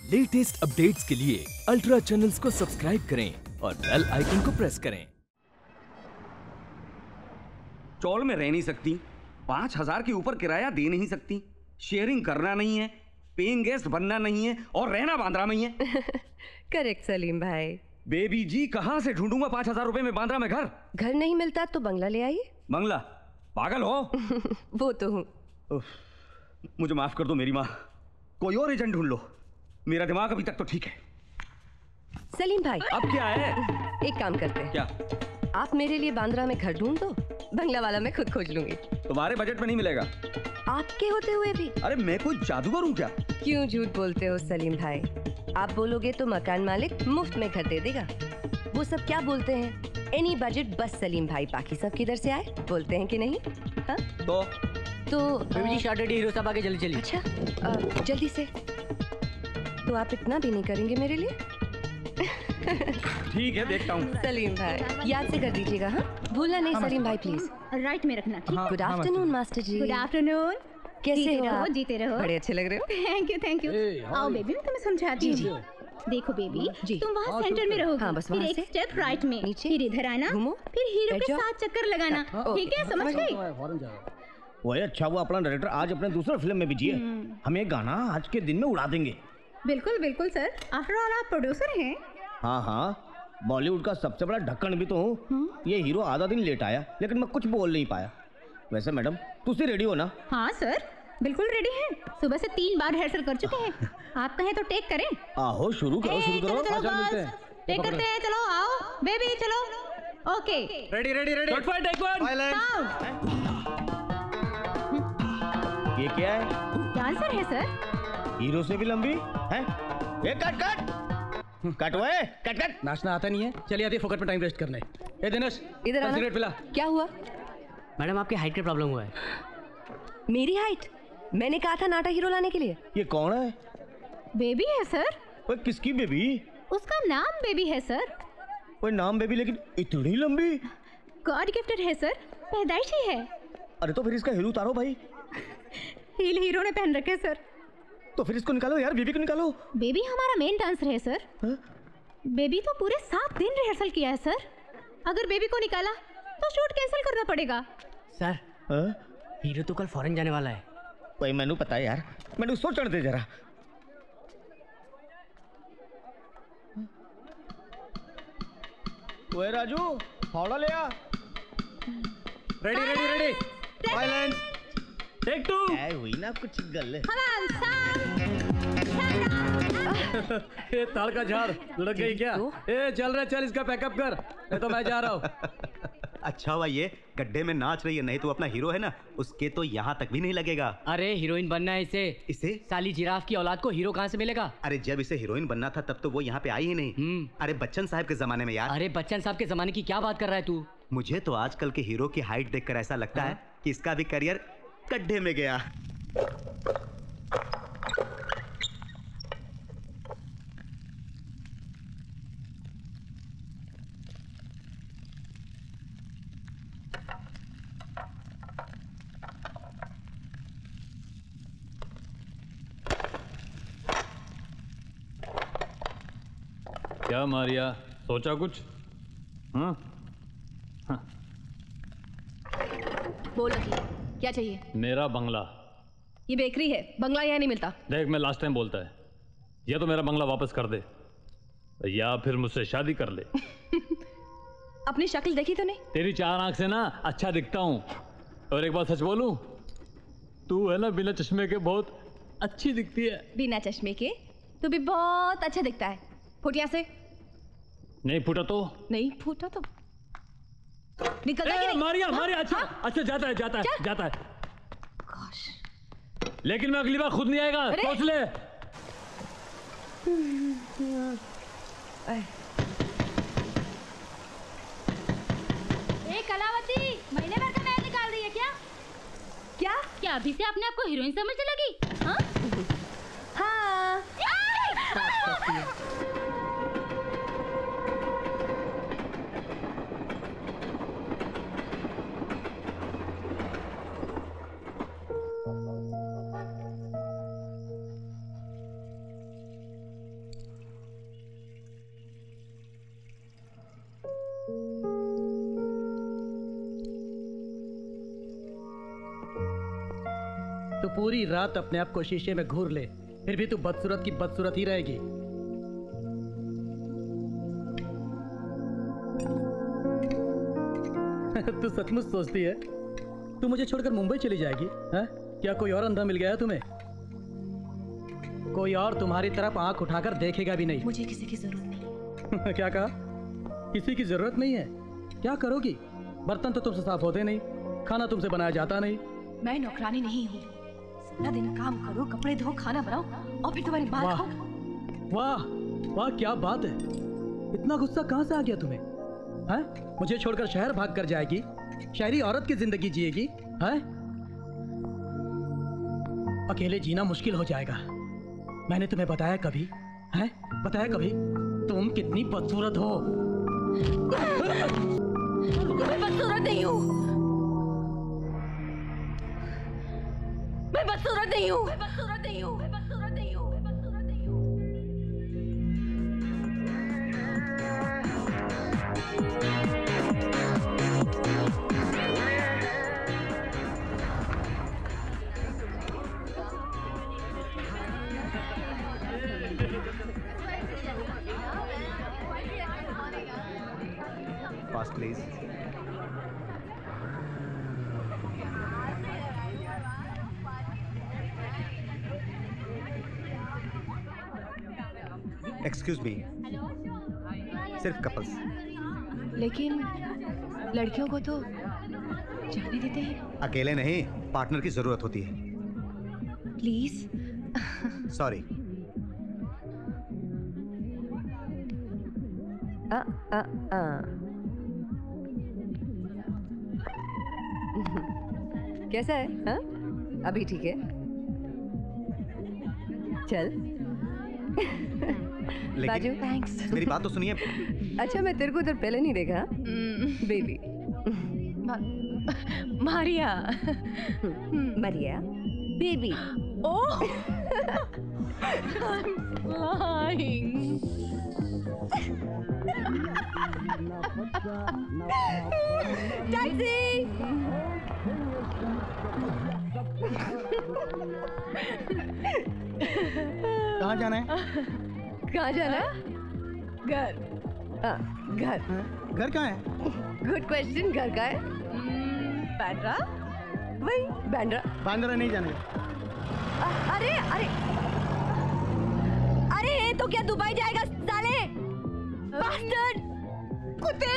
Latest updates के लिए ultra channels को सब्सक्राइब करें और बेल आइकन को प्रेस करें। चौल में रह नहीं सकती, 5,000 के ऊपर किराया दे नहीं सकती, शेयरिंग करना नहीं है, पेइंग गेस्ट बनना नहीं है और रहना बांद्रा में ही है। करेक्ट सलीम भाई। बेबी जी कहाँ से ढूंढूंगा 5,000 रुपए में बांद्रा में घर? घर नहीं मिलता तो बंगला ले आइए। बंगला? पागल हो? वो तो हूँ। मुझे माफ कर दो मेरी माँ, कोई और एजेंट ढूंढ लो, मेरा दिमाग अभी तक तो ठीक है। सलीम भाई अब क्या है? एक काम करते हैं। क्या? आप मेरे लिए बांद्रा में घर ढूंढ दो, बंगला वाला मैं खुद खोज लूंगी। तुम्हारे बजट में नहीं मिलेगा। आपके होते हुए भी? अरे मैं कोई जादूगर हूँ क्या? क्यों झूठ बोलते हो सलीम भाई? आप बोलोगे तो मकान मालिक मुफ्त में घर दे देगा। वो सब क्या बोलते हैं, एनी बजट बस सलीम भाई, बाकी सब किधर से आए, बोलते हैं कि नहीं? हाँ? तो बेबी जी शॉर्टेड हीरो साहब आगे जल्दी चलिए। अच्छा जल्दी से। तो आप इतना भी नहीं करेंगे मेरे लिए? ठीक है देखता हूँ। सलीम भाई याद से कर दीजिएगा, हाँ भूलना नहीं। सलीम भाई प्लीज राइट में रखना। Good afternoon master ji. Good afternoon. कैसे हो आप? जीते रहो। बड़े अच्छे लग रहे हो। Thank you. आओ बेबी, मैं तुम्हें समझाती हूँ। देखो बेबी, तुम वहाँ सेंटर में रहोगी। हाँ, बस फिर वहाँ एक से स्टेप राइट में, नीचे, फिर इधर आना, घूमो, फिर हीरो बैठ के जाओ। साथ चक्कर लगाना। ठीक है, समझ गई? वही अच्छा हुआ अपना डायरेक्टर आज अपने दूसरे फिल्म में बिजी है। हम ये गाना आज के दिन में उड़ा देंगे। बिल्कुल बिल्कुल सर, आफ्टर ऑल आप प्रोड्यूसर हैं। हाँ हाँ, बॉलीवुड का सबसे बड़ा ढक्कन भी तो हूँ। ये हीरो आधा दिन लेट आया लेकिन मैं कुछ बोल नहीं पाया। वैसे मैडम तुसी रेडी हो ना? हाँ सर बिल्कुल रेडी हैं। सुबह से 3 बार रिहर्सल कर चुके हैं। आप कहें तो टेक करें? आहो शुरू करो शुरू करो। चलो गर्ल्स, टेक करते हैं। चलो आओ बेबी, चलो। Okay ready ready ready. Cut fight, take one. ये क्या है? डांसर है सर। हीरो से भी लंबी है। ये कट कट कट हुए, कट कट। नाचना आता नहीं है, चलिए आती फोकट में टाइम वेस्ट करने। ए दिनेश इधर आना। सिगरेट पिला। क्या हुआ? मैडम आपकी हाइट की प्रॉब्लम हुआ है। मेरी हाइट? मैंने कहा था नाटा हीरो लाने के लिए। ये कौन है? बेबी है सर। ओए किसकी बेबी? उसका नाम बेबी है सर। ओए नाम बेबी लेकिन इतनी लंबी? गॉड गिफ्टेड है सर, पैदाइशी है। अरे तो फिर इसका हीरो उतारो भाई। हील हीरो ने पहन रखे सर। तो फिर इसको निकालो यार, बेबी को निकालो। बेबी हमारा मेन डांसर है सर। बेबी तो पूरे 7 दिन रिहर्सल किया है सर। अगर बेबी को निकाला तो शूट कैंसिल करना पड़ेगा। सर हीरो तो कल फॉरेन जाने वाला है। भाई मैंने पता है यार, मैंने सोचने दे जरा। ओए राजू फावड़ा ले आ। Ready ready ready. Silence, take 2। ऐ हुई ना कुछ गल। ये ताल का झाड़ लुढ़क गई क्या? ए चल रहा, चल इसका पैकअप कर, नहीं तो मैं जा रहा हूँ। अच्छा हुआ ये गड्ढे में नाच रही है, नहीं तो अपना हीरो है ना, उसके तो यहाँ तक भी नहीं लगेगा। अरे हीरोइन बनना है इसे। इसे? साली जिराफ की औलाद को हीरो कहाँ से मिलेगा? अरे जब इसे हीरोइन बनना था तब तो वो यहाँ पे आई ही नहीं। अरे बच्चन साहब के जमाने में यार। अरे बच्चन साहब के जमाने की क्या बात कर रहा है तू? मुझे तो आजकल के हीरो की हाइट देखकर ऐसा लगता है कि इसका भी करियर गड्ढे में गया। क्या मारिया, सोचा कुछ? हाँ बोलो जी, क्या चाहिए? मेरा बंगला। ये बेकरी है, बंगला यहाँ नहीं मिलता। देख मैं लास्ट टाइम बोलता है, या तो मेरा बंगला वापस कर दे या फिर मुझसे शादी कर ले। अपनी शक्ल देखी तो नहीं? तेरी 4 आंख से ना अच्छा दिखता हूँ। और एक बात सच बोलूं, तू है ना बिना चश्मे के बहुत अच्छी दिखती है। बिना चश्मे के तू भी बहुत अच्छा दिखता है। फुटिया से नहीं फूटा तो? नहीं फूटा तो निकल जा। मारिया मारिया। अच्छा हाँ? अच्छा जाता है जाता है जाता है। लेकिन मैं अगली बार खुद नहीं आएगा, सोच ले। कलावती महीने भर का मैच निकाल रही है क्या? क्या क्या अभी से अपने आप को हीरोइन समझने लगी? हाँ? हाँ। पूरी रात अपने आप को शीशे में घूर ले, फिर भी तू बदसूरत की बदसूरत ही रहेगी। तू सचमुच सोचती है तू मुझे छोड़कर मुंबई चली जाएगी? है? क्या कोई और अंधा मिल गया है तुम्हें? कोई और तुम्हारी तरफ आंख उठाकर देखेगा भी नहीं। मुझे किसी की जरूरत नहीं। क्या कहा? किसी की जरूरत नहीं है? क्या करोगी? बर्तन तो तुमसे साफ होते नहीं, खाना तुमसे बनाया जाता नहीं। मैं नौकरानी नहीं हूँ। सारा दिन काम करो, कपड़े धो, खाना बनाओ और फिर तुम्हारी बात हो। वाह वाह, क्या बात है! इतना गुस्सा कहाँ से आ गया तुम्हें? हैं? मुझे छोड़कर शहर भाग कर जाएगी, शहरी औरत की जिंदगी जिएगी? हैं? अकेले जीना मुश्किल हो जाएगा। मैंने तुम्हें बताया कभी? हैं? बताया कभी? तुम कितनी बदसूरत हो। मैं बदसूरत नहीं हूँ। मैं बदसूरत नहीं हूँ। मैं बदसूरत नहीं हूँ। मैं बदसूरत नहीं हूँ। मैं बदसूरत नहीं हूँ। Fast, please. Excuse me. सिर्फ कपल्स। लेकिन लड़कियों को तो जाने देते हैं। अकेले नहीं, पार्टनर की जरूरत होती है। प्लीज। सॉरी। कैसा है? हाँ? अभी ठीक है? चल। बाजू। थैंक्स। मेरी बात तो सुनिए। अच्छा, मैं तेरे को उधर पहले नहीं देखा। Baby. Maria. Maria baby. Oh, lying. Taxi. कहाँ जाना है? कहाँ जाना है? घर। घर। घर कहाँ है? Good question. घर का है? बैंड्रा। वही बैंड्रा। बांद्रा नहीं जाना है। अरे अरे अरे, तो क्या दुबई जाएगा साले? बास्टर्ड कुत्ते।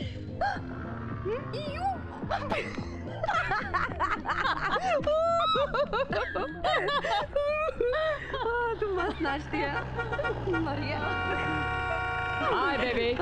तुम मस्त नाचती है मरिया। Hi baby.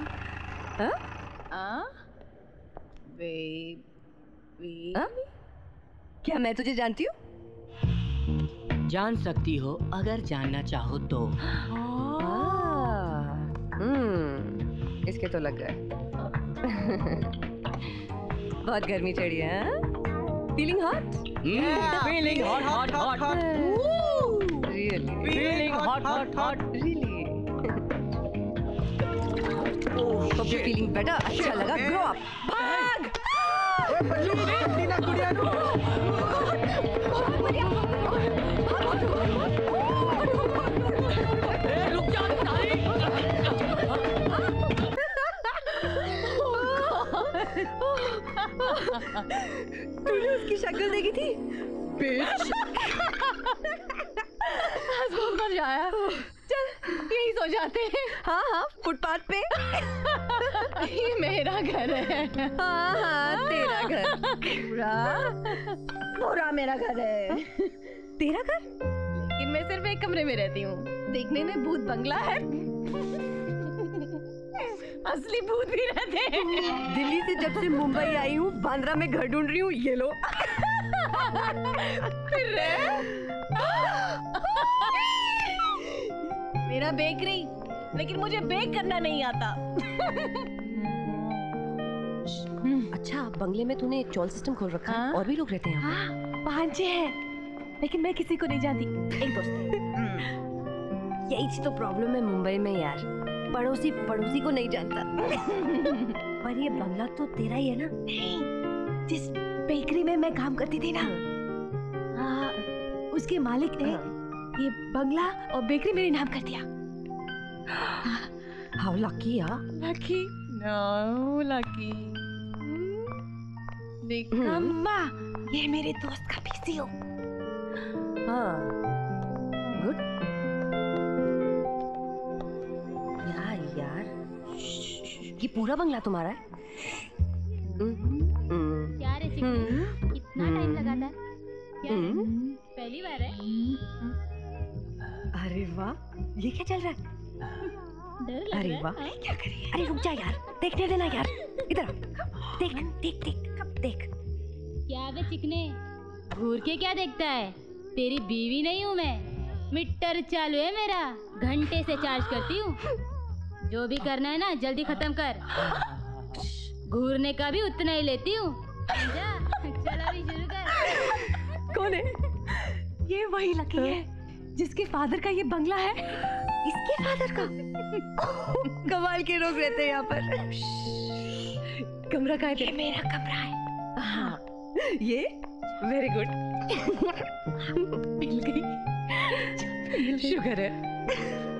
बेबी। क्या मैं तुझे जानती हूँ? जान सकती हो अगर जानना चाहो तो। इसके तो लग गए। बहुत गर्मी चढ़ी है। Feeling hot? Feeling hot hot hot hot. Really? Feeling hot hot hot. Really? Hope you feeling better. अच्छा लगा? Grow up. भाग! रुक जा साली। तूने उसकी शक्ल देखी थी? बिच। मर जाया। चल यही सो जाते हैं। हाँ हाँ, फुटपाथ पे। ये मेरा घर है। हाँ हाँ, तेरा घर। पूरा मेरा घर है। तेरा घर? लेकिन मैं सिर्फ एक कमरे में रहती हूँ। देखने में भूत बंगला है, असली भूत भी रहते हैं। दिल्ली से जब से मुंबई आई हूँ, बांद्रा में घर ढूंढ रही हूँ। ये लो। मेरा बेकरी, लेकिन मुझे बेक करना नहीं आता। अच्छा, बंगले में तूने चॉल सिस्टम खोल रखा है? और भी लोग रहते हैं? हाँ, 5-6 हैं, लेकिन मैं किसी को नहीं जानती। एक दोस्त। यही तो प्रॉब्लम है मुंबई में यार, पड़ोसी पड़ोसी को नहीं जानता। पर ये बंगला तो तेरा ही है ना? नहीं, जिस बेकरी में मैं काम करती थी ना, हाँ उसके मालिक ने ये बंगला और बेकरी मेरे नाम कर दिया। हाउ लकी यार। Lucky no lucky. निकम्मा, ये मेरे दोस्त का पीसीओ। हाँ गुड यार ये पूरा बंगला तुम्हारा है? क्या रे चिकनी, कितना टाइम लगाता है? क्या रे? पहली बार है? अरे वाह, ये क्या चल रहा है? डर लग अरे रहा है? वाह, हाँ? क्या कर रही है? अरे रुक जा यार, देखने देना यार, इधर आ। देख देख देख देख। क्या बे चिकने, घूर के क्या देखता है? तेरी बीवी नहीं हूँ मैं, मीटर चालू है मेरा, घंटे से चार्ज करती हूँ। जो भी करना है ना जल्दी खत्म कर, घूरने का भी उतना ही लेती हूँ। चलो अभी शुरू कर। कौन है? ये वही लकी है जिसके फादर का ये बंगला है। इसके फादर का? कमाल के लोग रहते हैं यहाँ पर। कमरा कहाँ है? ये मेरा कमरा है। हाँ, ये वेरी गुड। मिल गई, शुक्र है।